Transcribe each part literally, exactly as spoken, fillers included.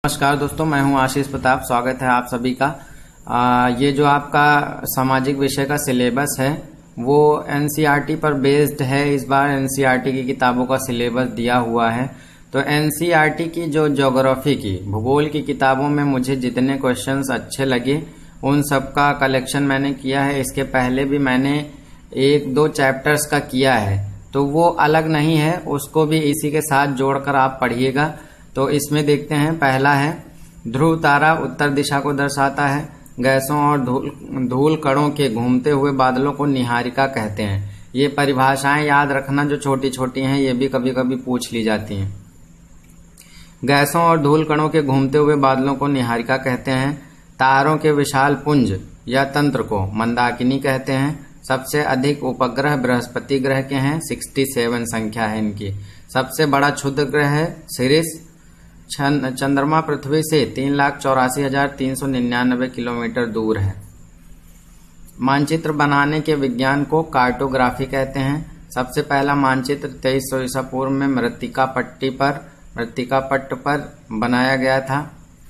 नमस्कार दोस्तों, मैं हूं आशीष प्रताप। स्वागत है आप सभी का। आ, ये जो आपका सामाजिक विषय का सिलेबस है वो एनसीईआरटी पर बेस्ड है। इस बार एनसीईआरटी की किताबों का सिलेबस दिया हुआ है। तो एनसीईआरटी की जो ज्योग्राफी की भूगोल की किताबों में मुझे जितने क्वेश्चंस अच्छे लगे उन सब का कलेक्शन मैंने किया है। इसके पहले भी मैंने एक दो चैप्टर्स का किया है, तो वो अलग नहीं है, उसको भी इसी के साथ जोड़कर आप पढ़िएगा। तो इसमें देखते हैं, पहला है ध्रुव तारा उत्तर दिशा को दर्शाता है। गैसों और धूल धूल कणों के घूमते हुए बादलों को निहारिका कहते हैं। ये परिभाषाएं याद रखना जो छोटी छोटी हैं, ये भी कभी कभी पूछ ली जाती हैं। गैसों और धूल कणों के घूमते हुए बादलों को निहारिका कहते हैं। तारों के विशाल पुंज या तंत्र को मंदाकिनी कहते हैं। सबसे अधिक उपग्रह बृहस्पति ग्रह के हैं, सड़सठ संख्या है इनकी। सबसे बड़ा क्षुद्र ग्रह है सिरिस। चंद्रमा पृथ्वी से तीन लाख चौरासी हजार तीन सौ निन्यानबे किलोमीटर दूर है। मानचित्र बनाने के विज्ञान को कार्टोग्राफी कहते हैं। सबसे पहला मानचित्र तेईस सौ ईसा पूर्व में मृत्तिका पट्टी पर मृत्तिका पट्ट पर बनाया गया था।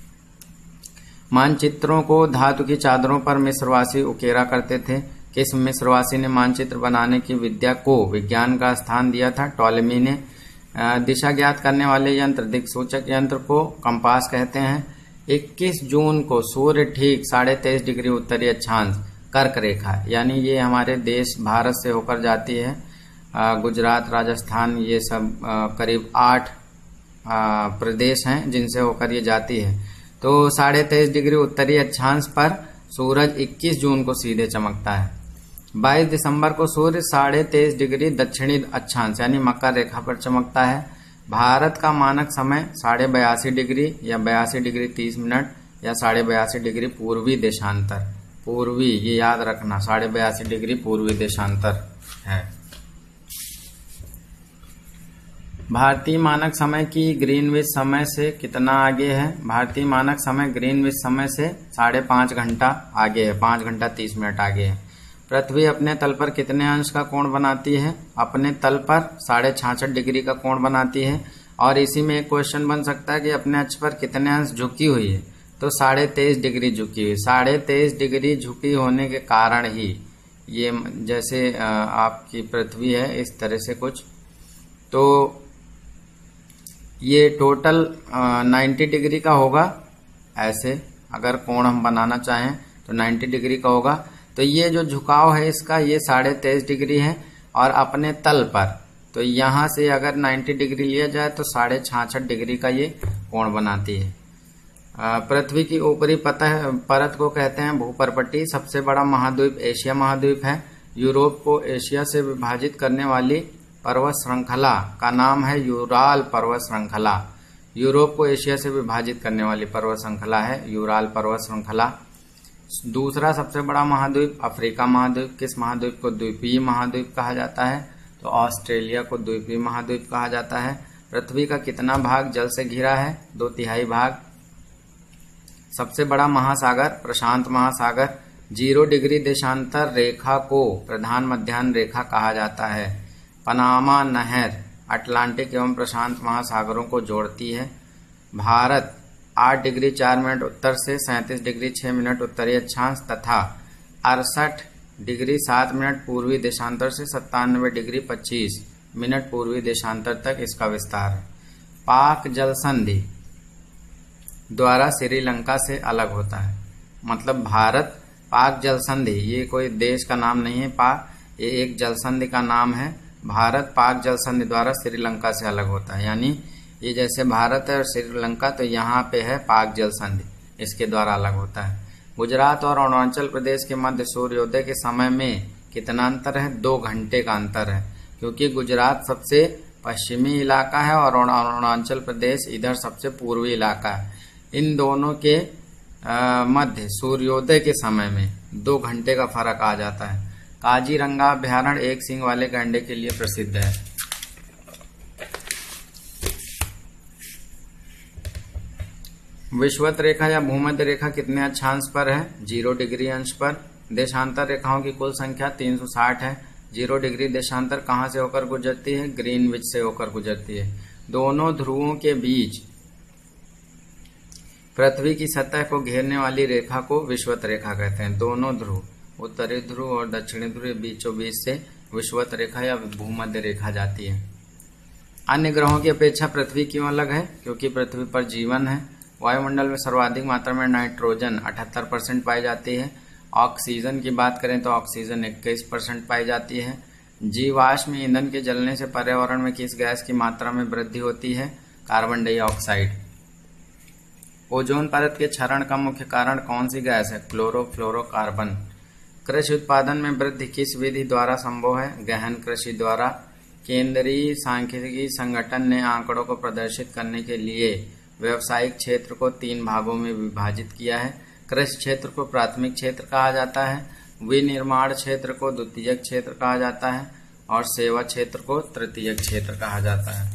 मानचित्रों को धातु की चादरों पर मिस्रवासी उकेरा करते थे। किस मिस्रवासी ने मानचित्र बनाने की विद्या को विज्ञान का स्थान दिया था? टॉलेमी ने। दिशा ज्ञात करने वाले यंत्र दिक्सूचक यंत्र को कंपास कहते हैं। इक्कीस जून को सूर्य ठीक साढ़े तेईस डिग्री उत्तरी अक्षांश कर्क रेखा, यानी ये हमारे देश भारत से होकर जाती है। गुजरात, राजस्थान, ये सब करीब आठ प्रदेश हैं जिनसे होकर ये जाती है। तो साढ़े तेईस डिग्री उत्तरी अक्षांश पर सूरज इक्कीस जून को सीधे चमकता है। बाईस दिसंबर को सूर्य साढ़े तेईस डिग्री दक्षिणी अक्षांश यानी मकर रेखा पर चमकता है। भारत का मानक समय साढ़े बयासी डिग्री या बयासी डिग्री तीस मिनट या साढ़े बयासी डिग्री पूर्वी देशांतर। पूर्वी, ये याद रखना, साढ़े बयासी डिग्री पूर्वी देशांतर है। भारतीय मानक समय की ग्रीनविच समय से कितना आगे है? भारतीय मानक समय ग्रीनविच समय से साढ़े पांच घंटा आगे है, पांच घंटा तीस मिनट आगे है। पृथ्वी अपने तल पर कितने अंश का कोण बनाती है? अपने तल पर साढ़े छाछठ डिग्री का कोण बनाती है। और इसी में एक क्वेश्चन बन सकता है कि अपने अक्ष पर कितने अंश झुकी हुई है? तो साढ़े तेईस डिग्री झुकी हुई। साढ़े तेईस डिग्री झुकी होने के कारण ही ये जैसे आपकी पृथ्वी है इस तरह से कुछ, तो ये टोटल नब्बे डिग्री का होगा। ऐसे अगर कोण हम बनाना चाहें तो नब्बे डिग्री का होगा। तो ये जो झुकाव है इसका, ये साढ़े तेईस डिग्री है। और अपने तल पर, तो यहां से अगर नब्बे डिग्री लिया जाए तो साढ़े छाछठ डिग्री का ये कोण बनाती है। पृथ्वी की ऊपरी पतह परत को कहते हैं भूपर्पट्टी। सबसे बड़ा महाद्वीप एशिया महाद्वीप है। यूरोप को एशिया से विभाजित करने वाली पर्वत श्रृंखला का नाम है यूराल पर्वत श्रृंखला। यूरोप को एशिया से विभाजित करने वाली पर्वत श्रृंखला है यूराल पर्वत श्रृंखला। दूसरा सबसे बड़ा महाद्वीप अफ्रीका महाद्वीप। किस महाद्वीप को द्वीपीय महाद्वीप कहा जाता है? तो ऑस्ट्रेलिया को द्वीपीय महाद्वीप कहा जाता है। पृथ्वी का कितना भाग जल से घिरा है? दो तिहाई भाग। सबसे बड़ा महासागर प्रशांत महासागर। जीरो डिग्री देशांतर रेखा को प्रधान मध्याह्न रेखा कहा जाता है। पनामा नहर अटलांटिक एवं प्रशांत महासागरों को जोड़ती है। भारत आठ डिग्री चार मिनट उत्तर से सैंतीस डिग्री छह मिनट उत्तरी अक्षांश तथा अड़सठ डिग्री सात मिनट पूर्वी देशांतर से सत्तानवे डिग्री पच्चीस मिनट पूर्वी देशांतर तक इसका विस्तार है। पाक जल संधि द्वारा श्रीलंका से अलग होता है। मतलब भारत पाक जल संधि, ये कोई देश का नाम नहीं है, पाक ये एक जल संधि का नाम है। भारत पाक जल संधि द्वारा श्रीलंका से अलग होता है। यानी ये जैसे भारत है और श्रीलंका, तो यहाँ पे है पाक जल संधि, इसके द्वारा अलग होता है। गुजरात और अरुणाचल प्रदेश के मध्य सूर्योदय के समय में कितना अंतर है? दो घंटे का अंतर है, क्योंकि गुजरात सबसे पश्चिमी इलाका है और अरुणाचल प्रदेश इधर सबसे पूर्वी इलाका है। इन दोनों के मध्य सूर्योदय के समय में दो घंटे का फर्क आ जाता है। काजीरंगा अभ्यारण्य एक सींग वाले गैंडे के लिए प्रसिद्ध है। विषुवत रेखा या भूमध्य रेखा कितने अक्षांश पर है? जीरो डिग्री अंश पर। देशांतर रेखाओं की कुल संख्या तीन सौ साठ है। जीरो डिग्री देशांतर कहां से होकर गुजरती है? ग्रीनविच से होकर गुजरती है। दोनों ध्रुवों के बीच पृथ्वी की सतह को घेरने वाली रेखा को विषुवत रेखा कहते हैं। दोनों ध्रुव, उत्तरी ध्रुव और दक्षिणी ध्रुव बीचों बीच से विषुवत रेखा या भूमध्य रेखा जाती है। अन्य ग्रहों की अपेक्षा पृथ्वी क्यों अलग है? क्योंकि पृथ्वी पर जीवन है। वायुमंडल में सर्वाधिक मात्रा में नाइट्रोजन अठहत्तर परसेंट पाई जाती है। ऑक्सीजन की बात करें तो ऑक्सीजन इक्कीस परसेंट पाई जाती है। जीवाश्म ईंधन के जलने से पर्यावरण में किस गैस की मात्रा में वृद्धि होती है? Carbon dioxide. ओजोन परत के क्षरण का मुख्य कारण कौन सी गैस है? क्लोरोफ्लोरोकार्बन। कृषि उत्पादन में वृद्धि किस विधि द्वारा संभव है? गहन कृषि द्वारा। केंद्रीय सांख्यिकी संगठन ने आंकड़ों को प्रदर्शित करने के लिए व्यवसायिक क्षेत्र को तीन भागों में विभाजित किया है। कृषि क्षेत्र को प्राथमिक क्षेत्र कहा जाता है, विनिर्माण क्षेत्र को द्वितीयक क्षेत्र कहा जाता है और सेवा क्षेत्र को तृतीयक क्षेत्र कहा जाता है।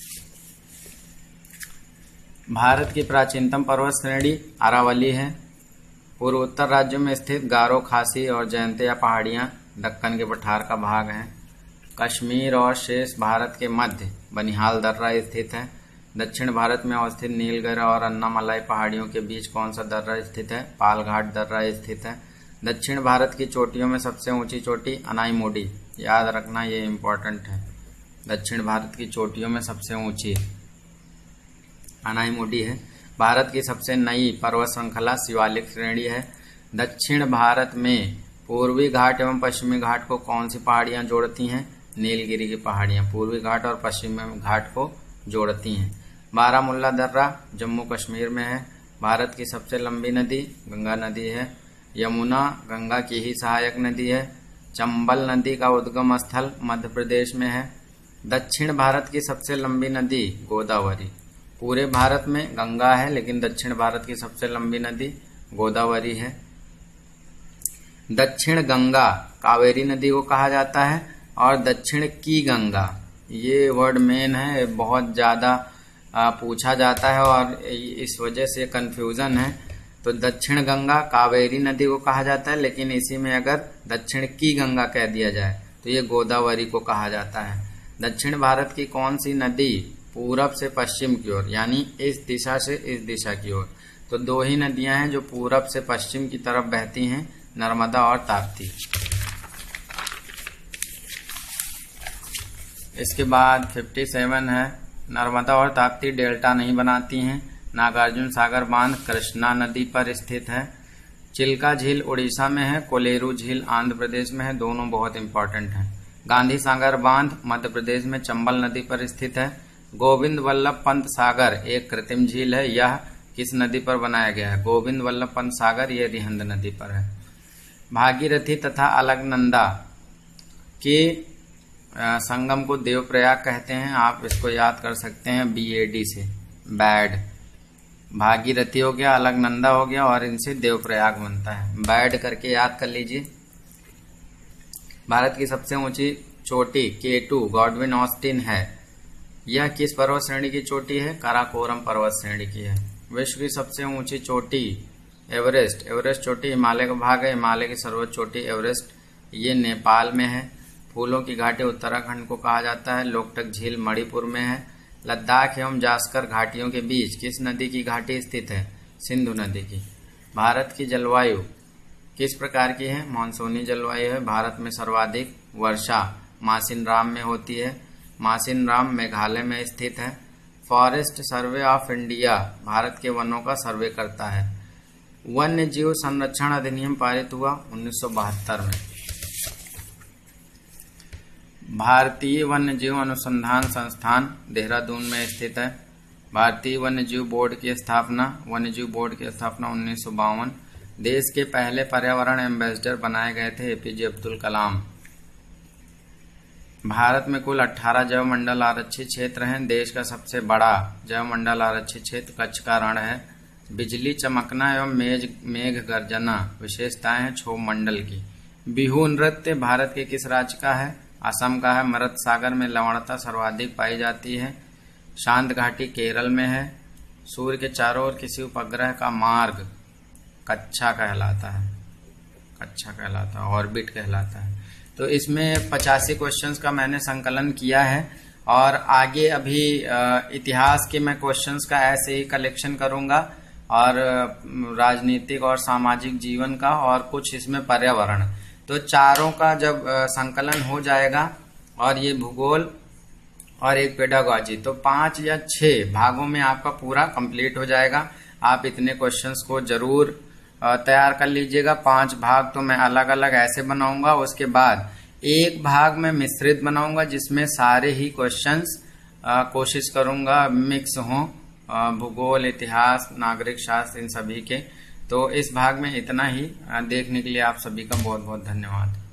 भारत की प्राचीनतम पर्वत श्रेणी अरावली है। पूर्वोत्तर राज्यों में स्थित गारो, खासी और जयंतिया पहाड़ियां दक्कन के पठार का भाग हैं। कश्मीर और शेष भारत के मध्य बनिहाल दर्रा स्थित है। दक्षिण भारत में अवस्थित नीलगिरी और अन्नामलाई पहाड़ियों के बीच कौन सा दर्रा स्थित है? पालघाट दर्रा स्थित है। दक्षिण भारत की चोटियों में सबसे ऊंची चोटी अनाईमोडी, याद रखना ये इम्पोर्टेंट है। दक्षिण भारत की चोटियों में सबसे ऊंची अनाईमोडी है। भारत की सबसे नई पर्वत श्रृंखला शिवालिक श्रेणी है। दक्षिण भारत में पूर्वी घाट एवं पश्चिमी घाट को कौन सी पहाड़ियां जोड़ती हैं? नीलगिरी की पहाड़ियां पूर्वी घाट और पश्चिमी घाट को जोड़ती हैं। बारामुल्ला दर्रा जम्मू कश्मीर में है। भारत की सबसे लंबी नदी गंगा नदी है। यमुना गंगा की ही सहायक नदी है। चंबल नदी का उद्गम स्थल मध्य प्रदेश में है। दक्षिण भारत की सबसे लंबी नदी गोदावरी। पूरे भारत में गंगा है लेकिन दक्षिण भारत की सबसे लंबी नदी गोदावरी है। दक्षिण गंगा कावेरी नदी को कहा जाता है और दक्षिण की गंगा, ये वर्ड मेन है, बहुत ज्यादा पूछा जाता है और इस वजह से कंफ्यूजन है। तो दक्षिण गंगा कावेरी नदी को कहा जाता है लेकिन इसी में अगर दक्षिण की गंगा कह दिया जाए तो ये गोदावरी को कहा जाता है। दक्षिण भारत की कौन सी नदी पूरब से पश्चिम की ओर, यानी इस दिशा से इस दिशा की ओर? तो दो ही नदियां हैं जो पूरब से पश्चिम की तरफ बहती हैं, नर्मदा और ताप्ती। इसके बाद सत्तावन है, नर्मदा और ताप्ती डेल्टा नहीं बनाती हैं। नागार्जुन सागर बांध कृष्णा नदी पर स्थित है। चिल्का झील उड़ीसा में है, कोलेरू झील आंध्र प्रदेश में है, दोनों बहुत इंपॉर्टेंट हैं। गांधी सागर बांध मध्य प्रदेश में चंबल नदी पर स्थित है। गोविंद वल्लभ पंत सागर एक कृत्रिम झील है, यह किस नदी पर बनाया गया है? गोविंद वल्लभ पंत सागर ये रिहंद नदी पर है। भागीरथी तथा अलकनंदा के संगम को देवप्रयाग कहते हैं, आप इसको याद कर सकते हैं बी ए डी से, बैड। भागीरथी हो गया, अलकनंदा हो गया और इनसे देवप्रयाग बनता है, बैड करके याद कर लीजिए। भारत की सबसे ऊंची चोटी के टू गॉडविन ऑस्टिन है, यह किस पर्वत श्रेणी की चोटी है? काराकोरम पर्वत श्रेणी की है। विश्व की सबसे ऊंची चोटी एवरेस्ट, एवरेस्ट चोटी हिमालय का भाग है, हिमालय की सर्वोच्च चोटी एवरेस्ट, ये नेपाल में है। फूलों की घाटी उत्तराखंड को कहा जाता है। लोकटक झील मणिपुर में है। लद्दाख एवं जास्कर घाटियों के बीच किस नदी की घाटी स्थित है? सिंधु नदी की। भारत की जलवायु किस प्रकार की है? मानसूनी जलवायु है। भारत में सर्वाधिक वर्षा मासिनराम में होती है। मासिनराम मेघालय में स्थित है। Forest survey of India Bharat के वनों का सर्वे करता है। वन्य जीव संरक्षण अधिनियम पारित हुआ उन्नीस सौ बहत्तर में। भारतीय वन्य जीव अनुसंधान संस्थान देहरादून में स्थित है। भारतीय वन्य जीव बोर्ड की स्थापना वन्य जीव बोर्ड की स्थापना उन्नीस सौ बावन। देश के पहले पर्यावरण एम्बेसडर बनाए गए थे एपीजे अब्दुल कलाम। भारत में कुल अठारह जैवमंडल आरक्षित क्षेत्र हैं। देश का सबसे बड़ा जैवमंडल आरक्षित क्षेत्र कच्छ का रण है। बिजली चमकना एवं मेघ मेघ गर्जना विशेषताएं हैं क्षोभ मंडल की। बिहू नृत्य भारत के किस राज्य का है? असम का है। मृत सागर में लवणता सर्वाधिक पाई जाती है। शांत घाटी केरल में है। सूर्य के चारों ओर किसी उपग्रह का मार्ग कक्षा कहलाता है, कक्षा कहलाता है, ऑर्बिट कहलाता है। तो इसमें पचासी क्वेश्चंस का मैंने संकलन किया है और आगे अभी इतिहास के मैं क्वेश्चंस का ऐसे ही कलेक्शन करूंगा और राजनीतिक और सामाजिक जीवन का, और कुछ इसमें पर्यावरण। तो चारों का जब संकलन हो जाएगा और ये भूगोल और एक पेडागॉजी, तो पांच या छह भागों में आपका पूरा कंप्लीट हो जाएगा। आप इतने क्वेश्चंस को जरूर तैयार कर लीजिएगा। पांच भाग तो मैं अलग अलग ऐसे बनाऊंगा, उसके बाद एक भाग में मिश्रित बनाऊंगा जिसमें सारे ही क्वेश्चंस कोशिश करूंगा मिक्स हों, भूगोल, इतिहास, नागरिक शास्त्र, इन सभी के। तो इस भाग में इतना ही। देखने के लिए आप सभी का बहुत बहुत धन्यवाद।